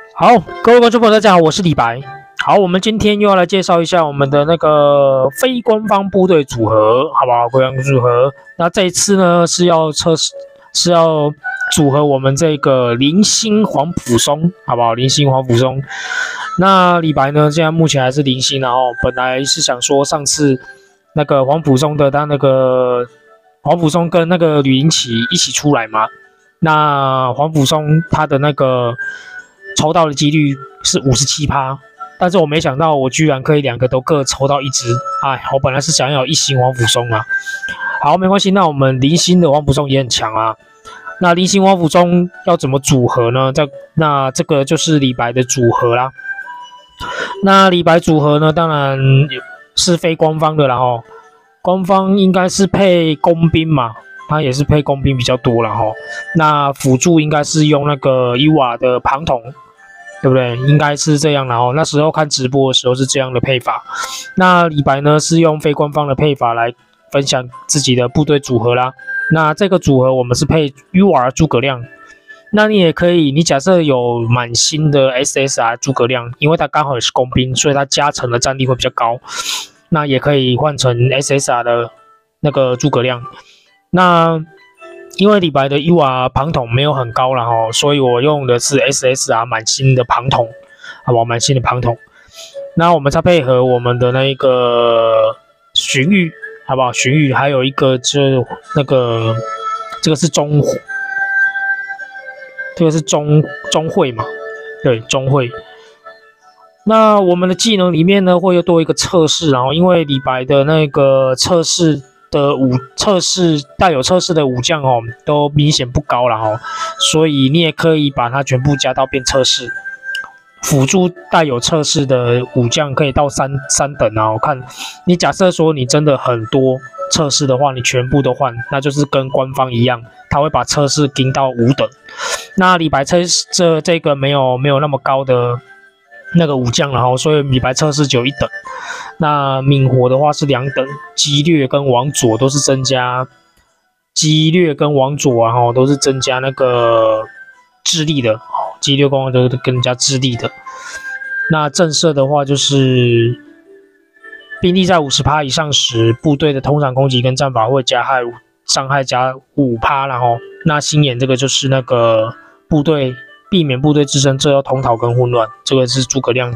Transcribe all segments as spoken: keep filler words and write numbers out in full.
好，各位观众朋友，大家好，我是李白。好，我们今天又要来介绍一下我们的那个非官方部队组合，好不好？官方组合。那这一次呢是要测试，是要组合我们这个零星黄埔松，好不好？零星黄埔松。那李白呢，现在目前还是零星，然后本来是想说上次那个黄埔松的，他那个黄埔松跟那个吕林奇一起出来嘛。那黄埔松他的那个抽到的几率是 百分之五十七， 但是我没想到我居然可以两个都各抽到一只，哎，我本来是想要有一星黄埔松啊。好，没关系，那我们零星的黄埔松也很强啊。那零星黄埔松要怎么组合呢？这那这个就是李白的组合啦。那李白组合呢，当然是非官方的啦齁，官方应该是配工兵嘛。它也是配工兵比较多了哈，那辅助应该是用那个伊瓦的庞统，对不对？应该是这样的哦。那时候看直播的时候是这样的配法。那李白呢是用非官方的配法来分享自己的部队组合啦。那这个组合我们是配 U R 诸葛亮。那你也可以，你假设有满星的 S S R 诸葛亮，因为它刚好也是工兵，所以它加成的战力会比较高。那也可以换成 S S R 的那个诸葛亮。那因为李白的 U R 庞统没有很高了哈，所以我用的是 S S R 满星的庞统，好不好？满星的庞统。那我们再配合我们的那个荀彧，好不好？荀彧还有一个就那个这个是钟，这个是钟钟会嘛？对，钟会。那我们的技能里面呢，会又多一个测试，然后因为李白的那个测试。的武测试带有测试的武将哦，都明显不高了哦，所以你也可以把它全部加到变测试。辅助带有测试的武将可以到三三等啊！我看你假设说你真的很多测试的话，你全部都换，那就是跟官方一样，他会把测试盯到五等。那李白测试这这个没有没有那么高的那个武将了哈，所以李白测试只有一等。那敏火的话是两等，激略跟王佐都是增加，激略跟王佐啊哈都是增加那个智力的，激略跟王佐都更加智力的。那震慑的话就是兵力在 百分之五十 以上时，部队的通常攻击跟战法会加害伤害加 百分之五， 然后那心眼这个就是那个部队避免部队自身这要通逃跟混乱，这个是诸葛亮的。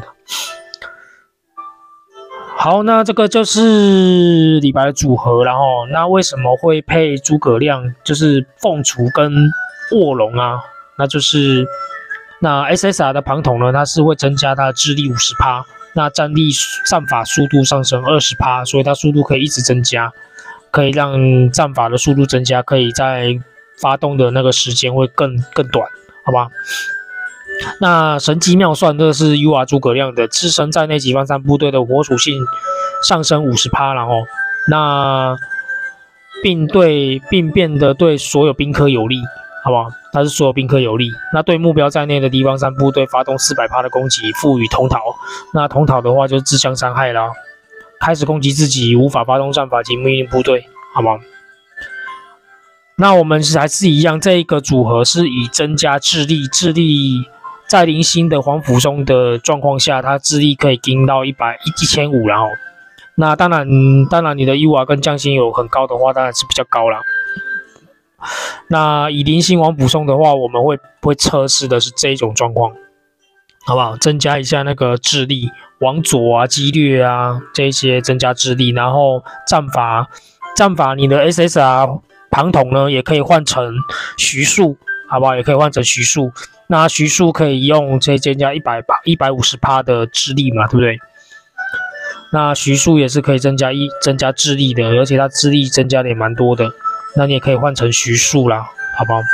好，那这个就是李白的组合，然后那为什么会配诸葛亮？就是凤雏跟卧龙啊，那就是那 S S R 的庞统呢，它是会增加它的智力 百分之五十， 那战力战法速度上升 百分之二十， 所以它速度可以一直增加，可以让战法的速度增加，可以在发动的那个时间会更更短，好吧？那神机妙算，这是 U R 诸葛亮的自身在内己方三部队的火属性上升 百分之五十， 然后那并对并变得对所有兵科有利，好不好？它是所有兵科有利。那对目标在内的敌方三部队发动 百分之四百 的攻击，赋予通逃。那通逃的话就是自相伤害啦，开始攻击自己无法发动战法及命令部队，好不好？那我们还是一样，这一个组合是以增加智力，智力。在零星的黄埔松的状况下，它智力可以盯到一百一千五，然后那当然当然你的 U R 跟将星有很高的话，当然是比较高啦。那以零星黄埔松的话，我们会会测试的是这一种状况，好不好？增加一下那个智力，王佐啊、激略啊这些增加智力，然后战法战法你的 S S R 庞统呢也可以换成徐庶，好不好？也可以换成徐庶。那徐庶可以用这增加一百一百五十趴的智力嘛，对不对？那徐庶也是可以增加一增加智力的，而且他智力增加的也蛮多的。那你也可以换成徐庶啦，好不好？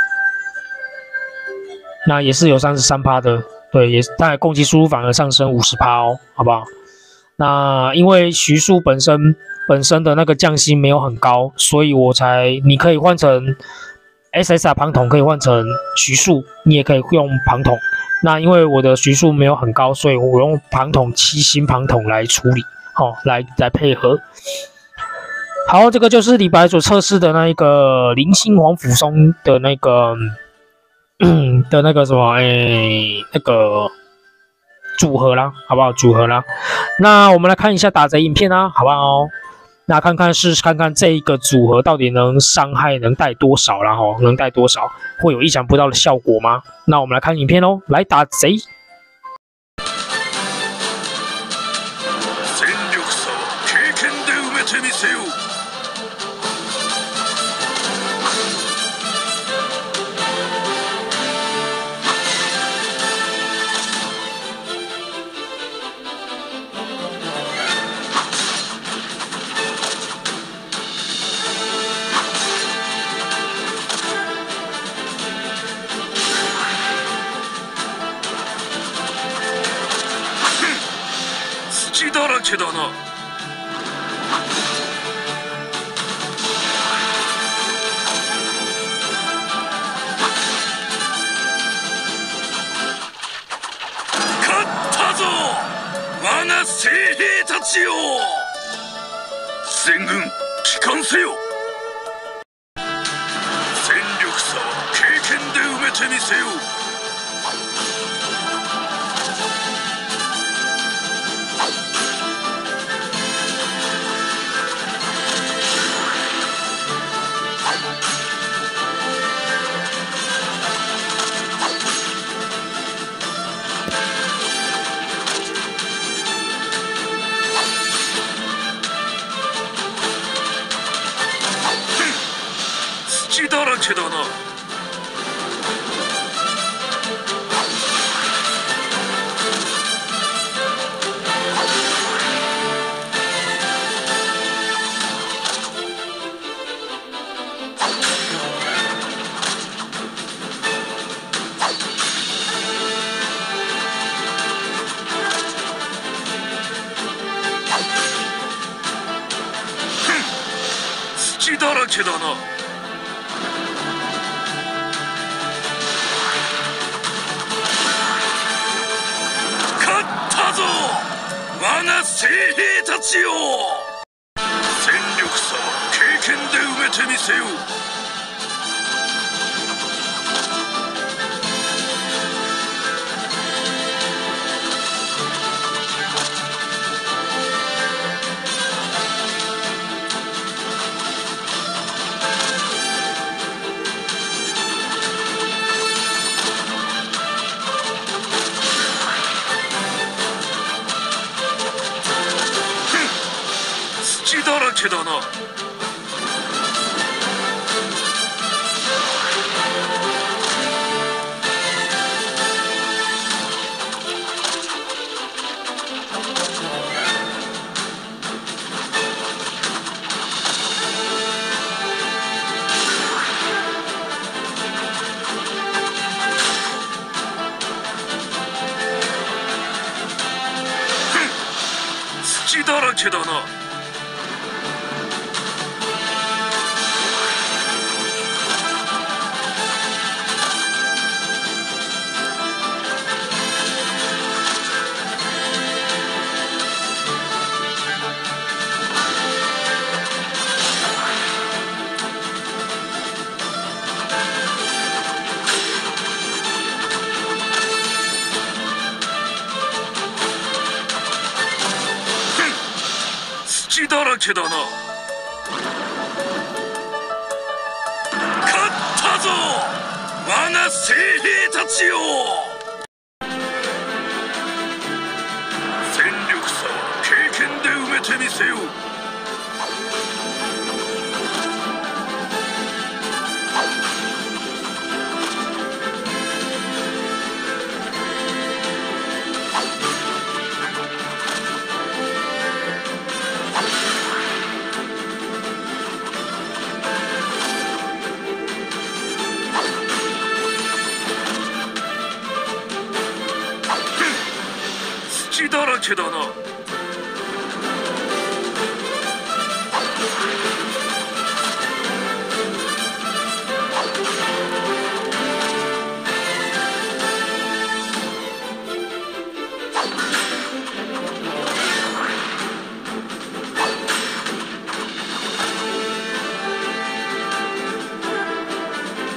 那也是有 百分之三十三 的，对，也是，但攻击输入反而上升 百分之五十 哦，好不好？那因为徐庶本身本身的那个将星没有很高，所以我才你可以换成。S S R 庞统可以换成徐庶，你也可以用庞统。那因为我的徐庶没有很高，所以我用庞统七星庞统来处理，好、哦，来来配合。好，这个就是李白所测试的那一个零星黄埔松的那个的那个什么，哎，那个组合啦，好不好？组合啦。那我们来看一下打贼影片啊，好不好？那看看试试看看这一个组合到底能伤害能带多少啦吼，能带多少？会有意想不到的效果吗？那我们来看影片哦，来打贼。 だらけだな。勝ったぞ我が精兵たちよ。全軍帰還せよ。戦力差は経験で埋めてみせよ。土だらけだな。土だらけだな。我が精兵たちよ。戦力差は経験で埋めてみせよ。土だらけだな。土だらけだな。土だらけだな。勝ったぞ我が精兵たちよ。戦力差は経験で埋めてみせよ。土だらけだな。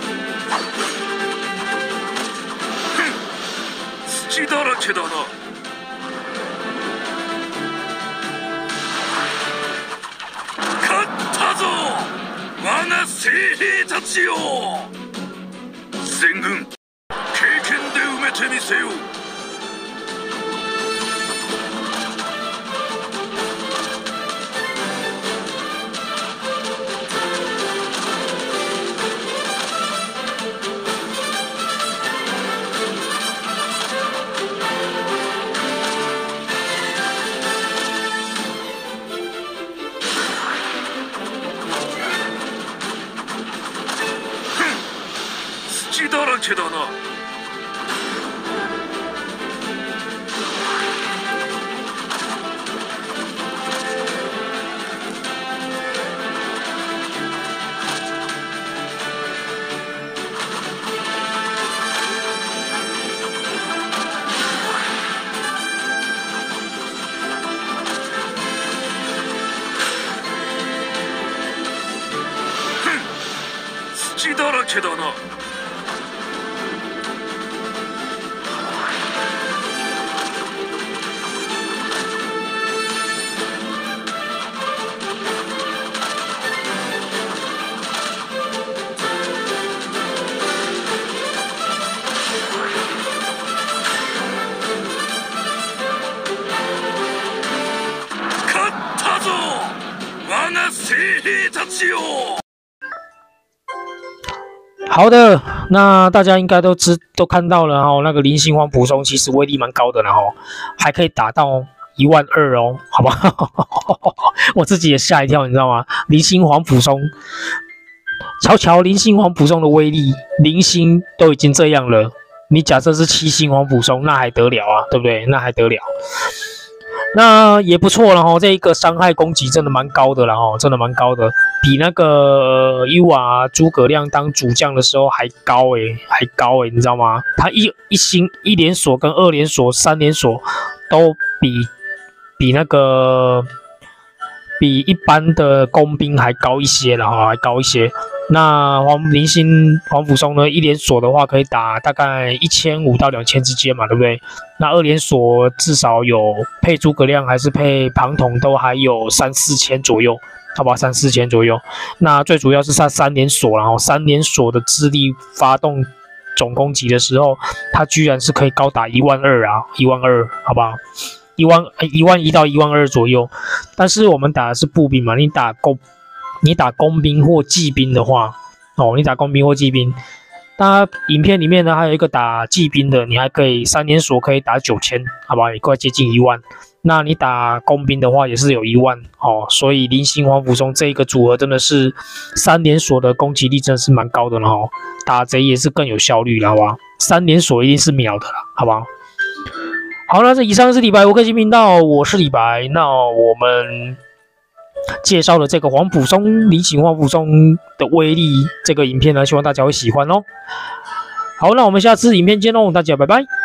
土だらけだな。 兵たちよ、全軍経験で埋めてみせよ。土だらけだな。土だらけだな。勝ったぞ、我が精兵たちよ。 好的，那大家应该都知都看到了哦，那个菱形黄埔松其实威力蛮高的，然后还可以打到一万二哦，好不好？我自己也吓一跳，你知道吗？菱形黄埔松，瞧瞧菱形黄埔松的威力，零星都已经这样了，你假设是七星黄埔松，那还得了啊，对不对？那还得了？那也不错了哈，这一个伤害攻击真的蛮高的了哈，真的蛮高的，比那个伊瓦诸葛亮当主将的时候还高诶、欸，还高诶、欸，你知道吗？他一一星一连锁跟二连锁、三连锁都比比那个比一般的工兵还高一些了哈，还高一些。那黄菱形黄埔松呢，一连锁的话可以打大概一千五到两千之间嘛，对不对？那二连锁至少有配诸葛亮还是配庞统都还有三四千左右，好吧，三四千左右。那最主要是它三连锁，然后三连锁的智力发动总攻击的时候，它居然是可以高达一万二啊，一万二，好不好？一万一万一到一万二左右。但是我们打的是步兵嘛，你打工。你打工兵或骑兵的话，哦，你打工兵或骑兵，那影片里面呢还有一个打骑兵的，你还可以三连锁可以打九千，好吧，也快接近一万。那你打工兵的话也是有一万哦，所以菱形黄埔松这一个组合真的是三连锁的攻击力真的是蛮高的了哦，打贼也是更有效率了，好吧？三连锁一定是秒的了，好不好？好，那这以上是李白五颗星频道，我是李白，那我们。介绍了这个黄埔松菱形黄埔松的威力，这个影片呢，希望大家会喜欢哦。好，那我们下次影片见喽，大家拜拜。